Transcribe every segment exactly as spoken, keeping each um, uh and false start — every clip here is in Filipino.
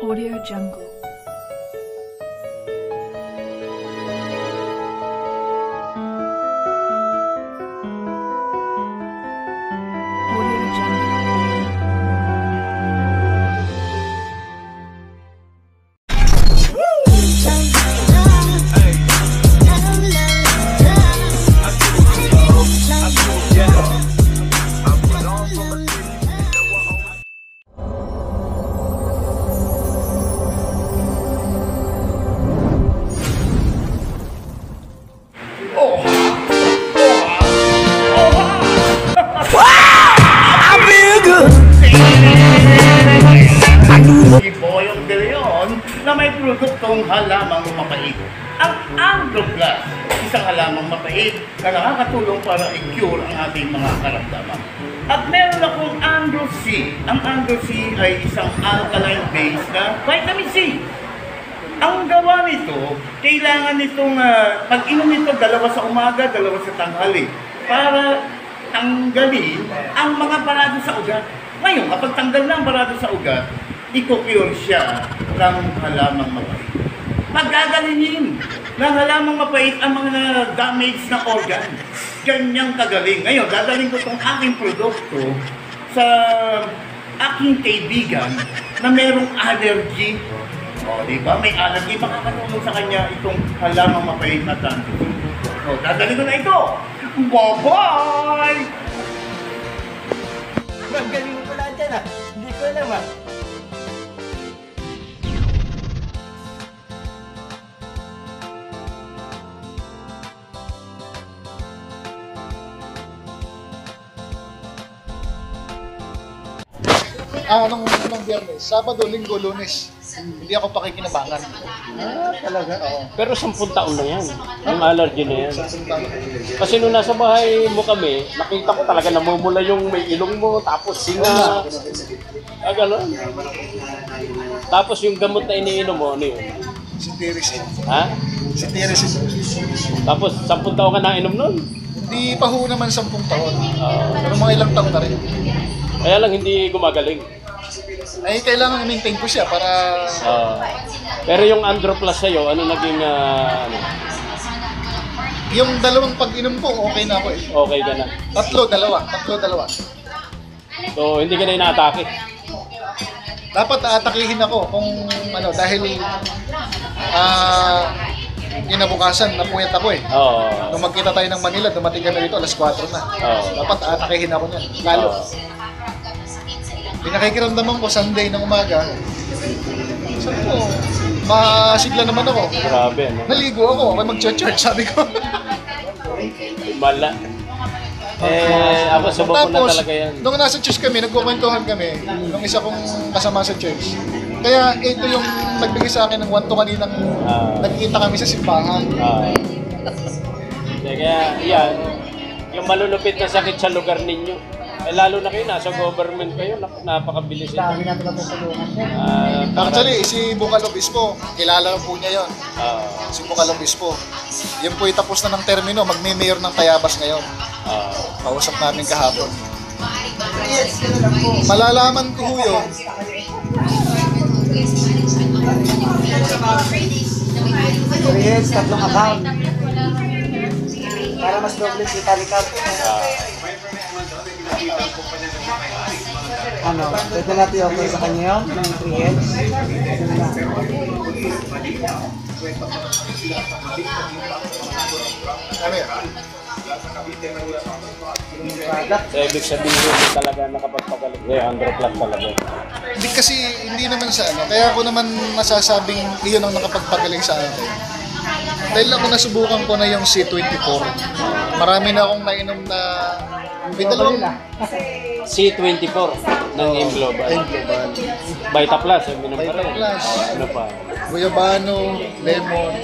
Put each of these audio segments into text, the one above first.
Audio Jungle. Audio Jungle. Iboyong de Leon na may produktong halamang mapait. Ang Androplas, isang halamang mapait na nakakatulong para i-cure ang ating mga karamdaman. At meron akong Andro C. Ang Andro C ay isang alkaline base na vitamin C. Ang gawa nito, kailangan nitong uh, pag-inom nito dalawa sa umaga, dalawa sa tanghali para tanggalin ang mga barado sa ugat. Ngayon, kapag tanggal na ang barado sa ugat, i-cure siya ng halamang mapait. Paggagalingin ng halamang mapait ang mga damage na organ. Ganyang kagaling. Ngayon, dadaling ko itong aking produkto sa aking kaibigan na merong allergy. O, di ba? May allergy. Makakatulong sa kanya itong halamang mapait na tanto. O, dadaling ko na ito. Bye-bye! Magaling ko na dyan ah. Hindi ko alam ah. Ah, nung, nung Biyernes, Sabado, Linggo, Lunes, hindi ako pakikinabangan. Ah, talaga? Oo. Pero sampung taon na yan, yung allergy na yan. Sa Sintang. Kasi nung nasa bahay mo kami, nakita ko talaga namumula yung may ilong mo, tapos singa. Ah, gano'n. Tapos yung gamot na iniinom mo, ano yun? Sinterisin. Ha? Sinterisin. Tapos sampung taon ka na inom nun? Hindi pa ho naman sampung taon. Oo. Pero mga ilang taon na rin. Kaya lang hindi gumagaling. Ay, kailangan i-maintain ko siya para... Oo. Pero yung Androplas sa'yo, ano naging, ah, ano? Yung dalawang pag-inom ko, okay na ako eh. Okay ka na? Tatlo, dalawa. Tatlo, dalawa. So, hindi ka na inaatake? Dapat aatakihin ako kung ano, dahil ah kinabukasan, napuyat ako eh. Oo. Nung magkita tayo ng Manila, dumating kami dito, alas kwatro na. Oo. Dapat aatakihin ako niyan. Lalo. Oo. Pinakikiramdaman ko Sunday ng umaga. Sabi ko, masigla naman ako. Grabe, no? Naligo ako, may mag-church, sabi ko. Mala. Eh, ako subukan na talaga yan. Nung nasa church kami, nagkukwentuhan kami, nung isa kong kasama sa church. Kaya ito yung nagbigay sa akin ng one to kaninang Ah. nagkita kami sa simbahan. Ah. Kaya, yan. Yung malulupit na sakit sa lugar ninyo. Eh, lalo na kayo, nasa government kayo, nap- napakabilis ito. Dami natin ang tutulungan niya. Ah, para- Actually, si Bukal Obispo, kilala po niya yon. Ah, Si Bukal Obispo. Yun po tapos na ng termino, magme-mayor ng Tayabas ngayon. ah. Kausap namin kahapon. Malalaman ko ho yun. Yes, tatlong account. Para mas doble si Talikap. Ano, pwede natin i-offer sa kanya yun, ng three heads. Pwede na lang. Ano yan? Yung product. So, ibig sabihin yun talaga nakapagpagaling. Eh, Androplas talaga. Hindi kasi, hindi naman sa ano. Kaya ako naman masasabing iyon ang nakapagpagaling sa akin. Dahil ako nasubukan ko na yung C twenty-four. Marami na akong nainom na may dalawang C twenty-four ng M Global. M Global. Vita Plus, yung minum pa rin. Vita Plus. Ah, ano pa? Guyabano, lemon.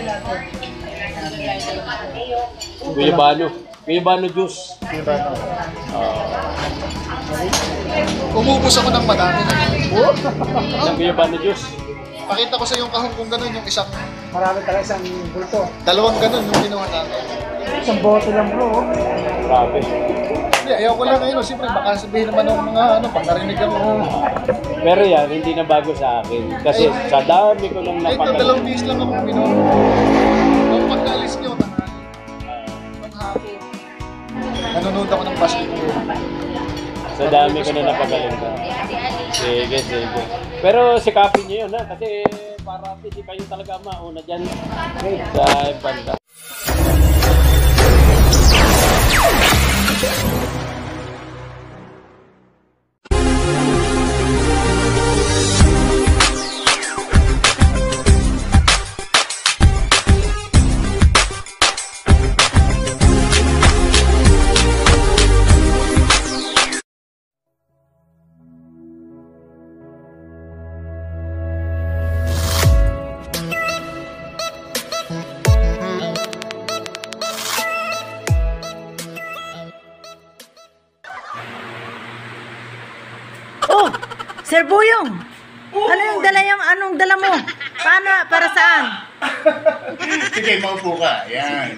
Guyabano. Guyabano juice. Guyabano. Ah, Umubos ako ng madami na. ng Guyabano juice. Pakita ko sa yung kahong kung gano'n yung isang, Marami talaga isang bulto. dalawang gano'n yung kinuha natin. Isang bote lang bro. Grabe. Hindi, ayaw ko lang ngayon. Siyempre, baka sabihin naman ng mga ano, pag narinig ako. Pero yan, hindi na bago sa akin. Kasi sa dami ko nang Kahit na napagaling. dalawang bis lang ako pinom. Nung pagkaalis nyo, nung hapon, nanonood ako ng basketball. Sa dami ko na napagaling. Sige, sige. Pero sikapin nyo yun ha, kasi para hindi kayo talaga mauna dyan sa banda. Oh, Sir Buyong. Ano yung dala yung anong dala mo? Paano? Para saan? Sige, maupo ka. Yan.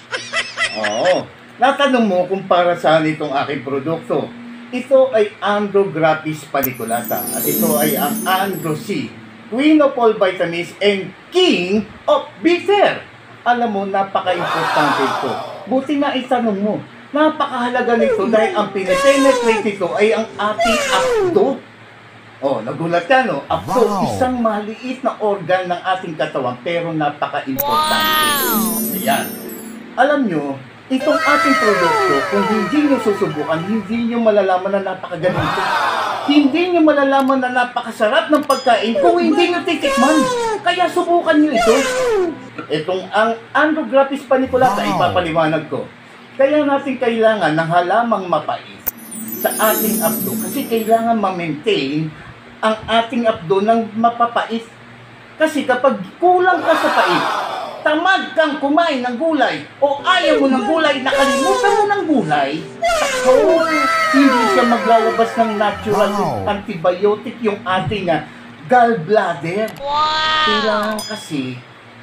Oo. Natanong mo kung para saan itong aking produkto. Ito ay Andrographis paniculata. At ito ay ang Andro C, Queen of all vitamins and King of Bitter. Alam mo, napaka-importante ito. Buti na itanong mo. Napakahalaga nito dahil ang pinipenetrate nito ay ang ating apdo. Oh, nagulat ka, no? Apdo, isang maliit na organ ng ating katawan pero napaka-importante. Ayan. Alam nyo, itong ating produkto, kung hindi nyo susubukan, hindi nyo malalaman na napakaganito. Hindi nyo malalaman na napakasarap ng pagkain kung hindi nyo titikman. Kaya subukan nyo ito. Itong ang Andrographis paniculata, ipapaliwanag ko. Kaya natin kailangan ng halamang mapait sa ating apdo kasi kailangan ma-maintain ang ating apdo ng mapapait. Kasi kapag kulang ka sa pait, tamad kang kumain ng gulay o ayaw mo ng gulay, nakalimutan mo ng gulay, oh, hindi siya maglalabas ng natural antibiotic yung ating uh, gallbladder. Kailangan kasi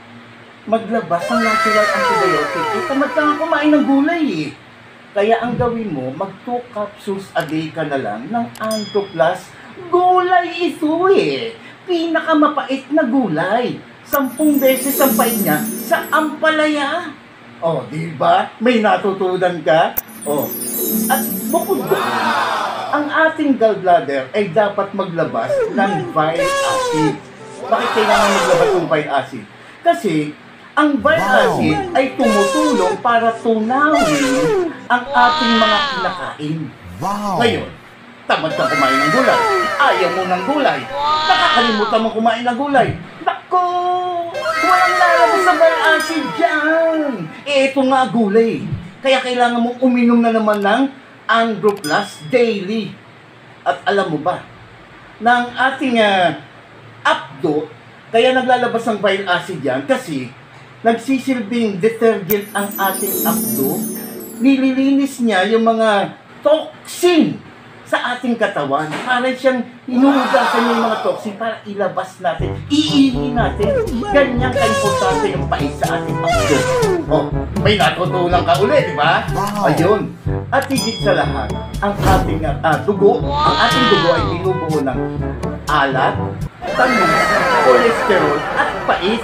maglabas ng natural antibiotic. Eh, tamad ka nga kumain ng gulay eh. Kaya ang gawin mo, mag two capsules a day ka na lang ng Andro Plus. Gulay ito eh. Pinakamapait na gulay. Sampung beses ang pait niya sa ampalaya. Oh, di ba? May natutunan ka? Oh. At bukod doon, ang ating gallbladder ay dapat maglabas ng bile acid. Bakit kailangan maglabas ng bile acid? Kasi ang bile acid ay tumutulong para tunawin ang ating mga kinakain. Ngayon, tamad ka kumain ng gulay. Ayaw mo ng gulay. Nakakalimutan mo kumain ng gulay. Nako! Walang lalabas sa bile acid dyan. Eh, ito nga gulay. Kaya kailangan mong uminom na naman ng Andro Plus daily. At alam mo ba, na ang ating uh, apdo, kaya naglalabas ng bile acid yan kasi nagsisilbing detergent ang ating apdo. Nililinis niya yung mga toxin sa ating katawan. Para siyang inuugasan niya yung mga toxin para ilabas natin, iihi natin. Ganyan ka-importante yung pait sa ating apdo. Oh, may natutunan ka ulit, di ba? Ayun. At higit sa lahat, ang ating uh, dugo, ang ating dugo ay binubuo ng alat, tamis, kolesterol, at pait.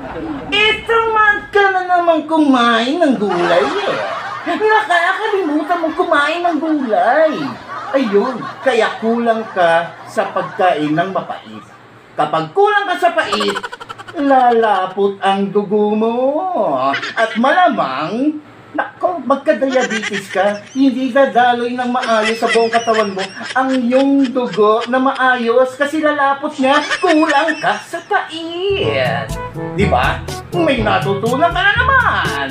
Itamad ka na naman kumain ng gulay eh. Nakakalimutan mo kumain ng gulay. Ayun, kaya kulang ka sa pagkain ng mapait. Kapag kulang ka sa pait, lalapot ang dugo mo. At malamang, nako, magka-diabetes ka. Hindi dadaloy ng maayos sa buong katawan mo ang iyong dugo na maayos kasi lalapot niya, kulang ka sa pait. Di ba? May natutunan ka na naman.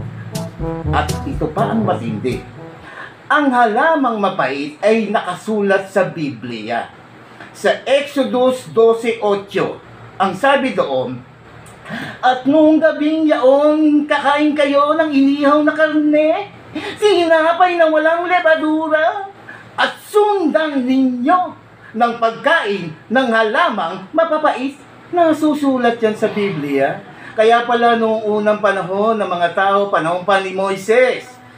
At ito pa ang matindi. Ang halamang mapait ay nakasulat sa Biblia. Sa Exodus twelve eight, ang sabi doon, at noong gabing yaon, kakain kayo ng inihaw na karne, sinapay na walang lebadura, at sundan ninyo ng pagkain ng halamang mapapait. Nasusulat yan sa Biblia. Kaya pala noong unang panahon ng mga tao, panahon pa ni Moises,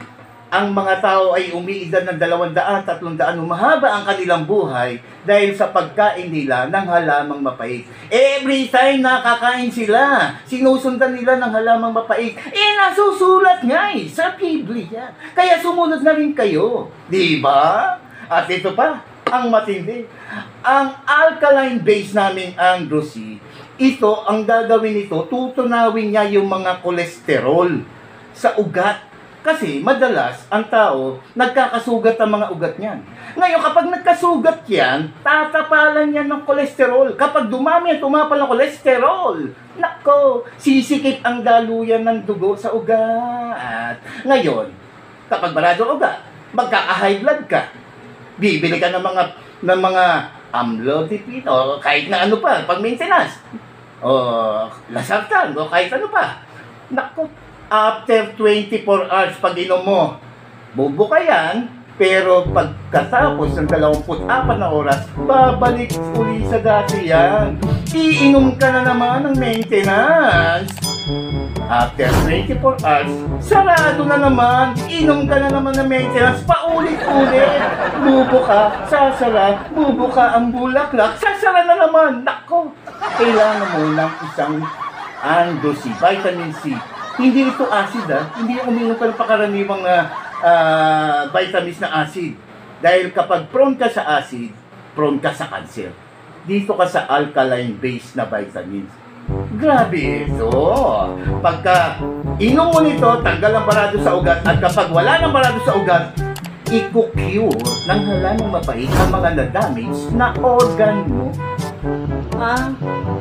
ang mga tao ay umiidad ng dalawang daan, tatlong daan, humahaba ang kanilang buhay dahil sa pagkain nila ng halamang mapait. Every time nakakain sila, sinusundan nila ng halamang mapait. Eh, nasusulat nga eh, sa Biblia. Kaya sumunod na rin kayo. Di ba? At ito pa, ang matindi. Ang alkaline base namin, Androsi, ito, ang gagawin nito, tutunawin niya yung mga kolesterol sa ugat. Kasi madalas ang tao nagkakasugat ang mga ugat niyan. Ngayon kapag nagkasugat yan, tatapalan yan ng kolesterol. Kapag dumami at tumapal ng kolesterol, nako, sisikip ang daluyan ng dugo sa ugat. Ngayon, kapag barado ang ugat, magkaka-high blood ka. Bibili ka ng mga ng mga amlodipine o kahit na ano pa, pag maintenance. O lasartan o kahit ano pa. Nako, after twenty-four hours pag inom mo, bubuka yan, pero pagkatapos ng dalawampu't apat na oras, babalik uli sa dati yan. Iinom ka na naman ng maintenance. After twenty-four hours, sarado na naman. Inom ka na naman ng maintenance, paulit-ulit. Bubuka, sasara, bubuka ang bulaklak, sasara na naman. Nako, kailangan mo ng isang Androsi, vitamin C. Hindi ito acid ha. Hindi uminom ka ng pakaraniwang uh, uh, vitamins na acid. Dahil kapag prone ka sa acid, prone ka sa cancer. Dito ka sa alkaline base na vitamins. Grabe ito. Pagka inom mo nito, tanggal ang barado sa ugat. At kapag wala ng barado sa ugat, i-cure ng halamang mapait ang mga na-damage na organ mo. Ah,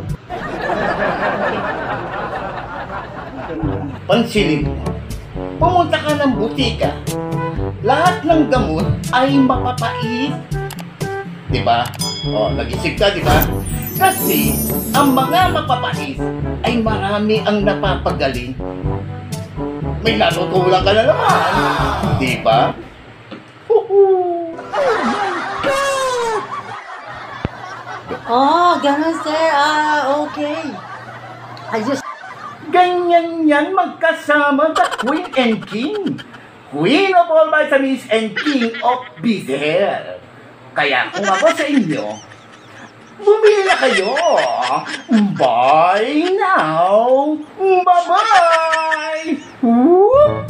Pansinin mo, pumunta ka ng butika, lahat ng gamot ay mapapait. Diba? O, nag-isip ka, diba? Kasi, ang mga mapapait ay marami ang napapagaling. May natutulang ka na naman. Diba? Huhu! oh, ganun sir. Ah, okay. I just Ganyan yan magkasama the Queen and King. Queen of all vitamins and King of Bitter. Kaya kung ako sa inyo, bumili na kayo. Buy now. Bye-bye. Whoop.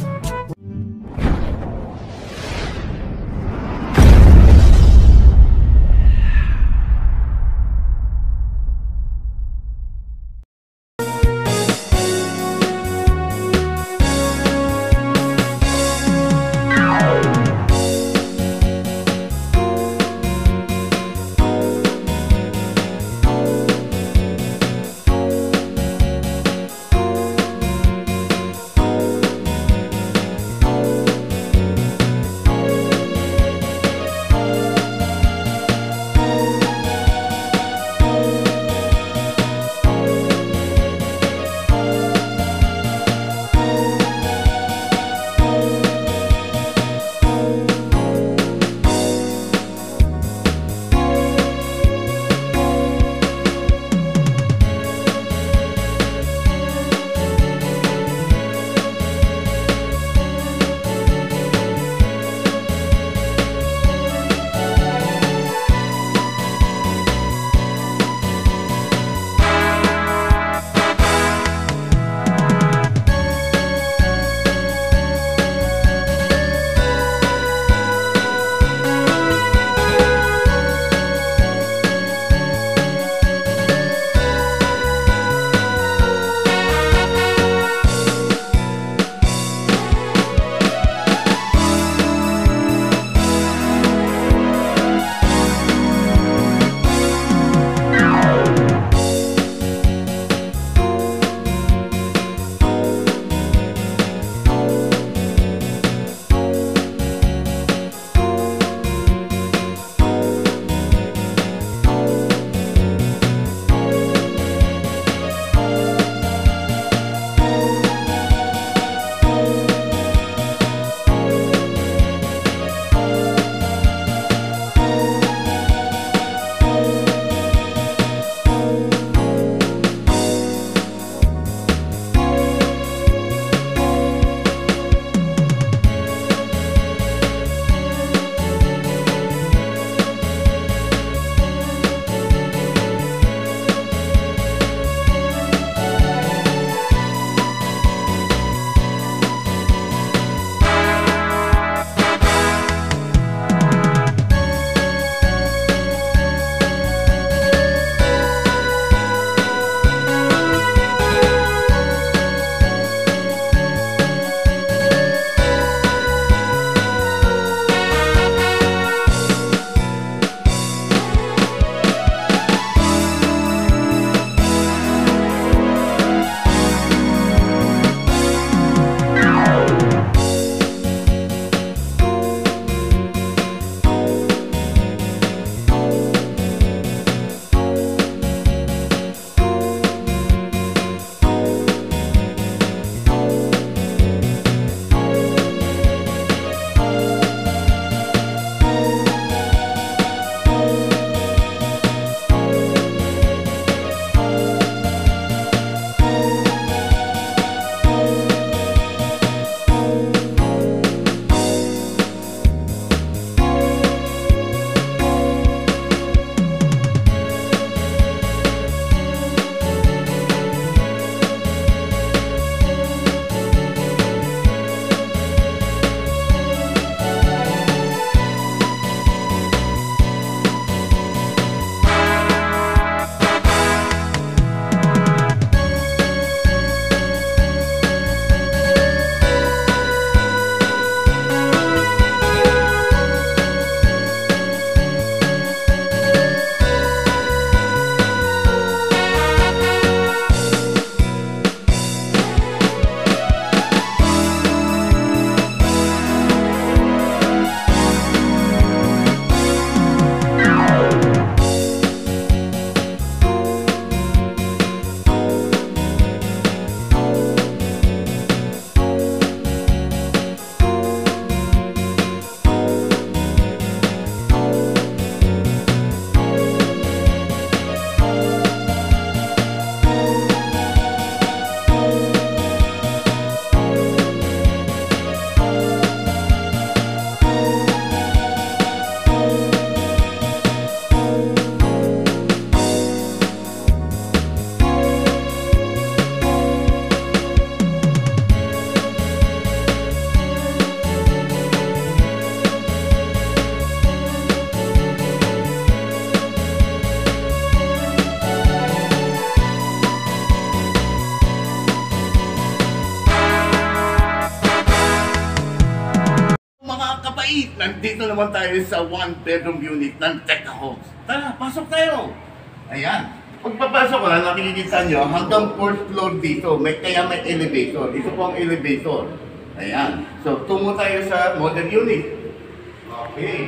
dito naman tayo sa one bedroom unit ng Teka Homes. Tara, pasok tayo. Ayan. Pagpapasok ka, nakikita nyo, hanggang fourth floor dito, may, kaya may elevator. Ito po ang elevator. Ayan. So, tungo tayo sa model unit. Okay.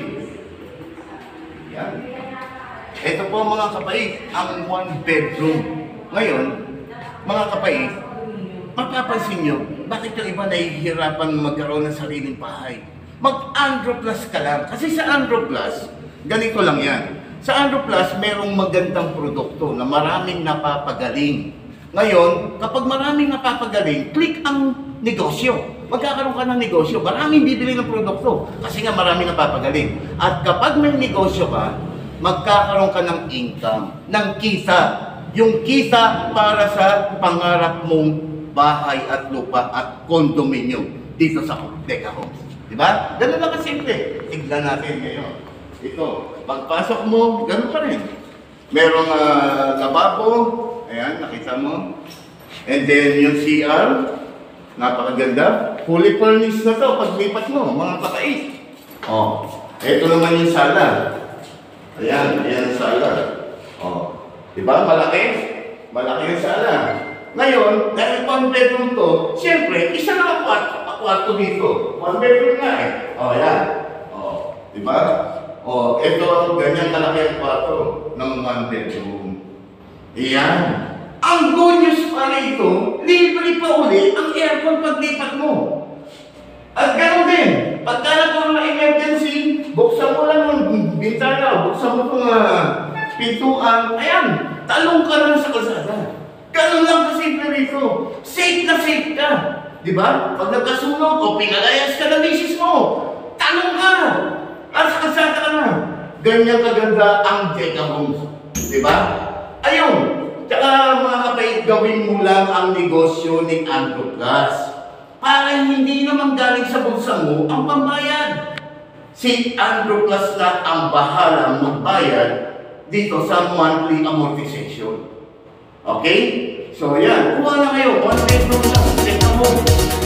Ayan. Ito po mga kapait, ang one bedroom. Ngayon, mga kapait, mapapansin nyo, bakit yung iba nahihirapan magkaroon ng sariling bahay? Mag-Androplas ka lang. Kasi sa Androplas, ganito lang yan. Sa Androplas, merong magandang produkto na maraming napapagaling. Ngayon, kapag maraming napapagaling, click ang negosyo. Magkakaroon ka ng negosyo. Maraming bibili ng produkto. Kasi nga maraming napapagaling. At kapag may negosyo ka, magkakaroon ka ng income, ng kita. Yung kita para sa pangarap mong bahay at lupa at condominium dito sa Teka Homes. Diba? Ganun lang kasimple. Tignan natin ngayon. Ito, pagpasok mo, ganun pa rin. Merong uh, lababo. Ayan, nakita mo. And then yung C R, napakaganda. Fully furnished na to paglipat mo, mga kapait. Oh, ito naman yung sala. Ayan, ayan ang sala. Oh, diba? Malaki? Malaki yung sala. Ngayon, dahil one bedroom to, siyempre, isa na ang kwarto, kwarto dito. One bedroom nga eh. Oh, ayan. Oh, diba? Oh, ito ang ganyan kalaki ang kwarto ng one bedroom. Ayan. Ang good news pa rito, libre pa uli ang aircon paglipat mo. At ganoon din, pagka nagkaroon ng emergency, buksan mo lang yung bintana, buksan mo itong uh, pintuan, ayan, talong ka lang sa kalsada. Ganun lang kasimple rito. Safe na safe ka. Diba? Pag nagkasunog o pinalayas ka ng misis mo, talong ka. At sa kalsada ka na. Ganyan kaganda ang Teka Homes. Diba? Ayun. Tsaka mga kapait, gawin mo lang ang negosyo ni Androplas. Para hindi naman galing sa bulsa mo ang pambayad. Si Androplas na ang bahalang magbayad dito sa monthly amortization. Okay? So yan, kuha na kayo. One bedroom lang. Teka Homes.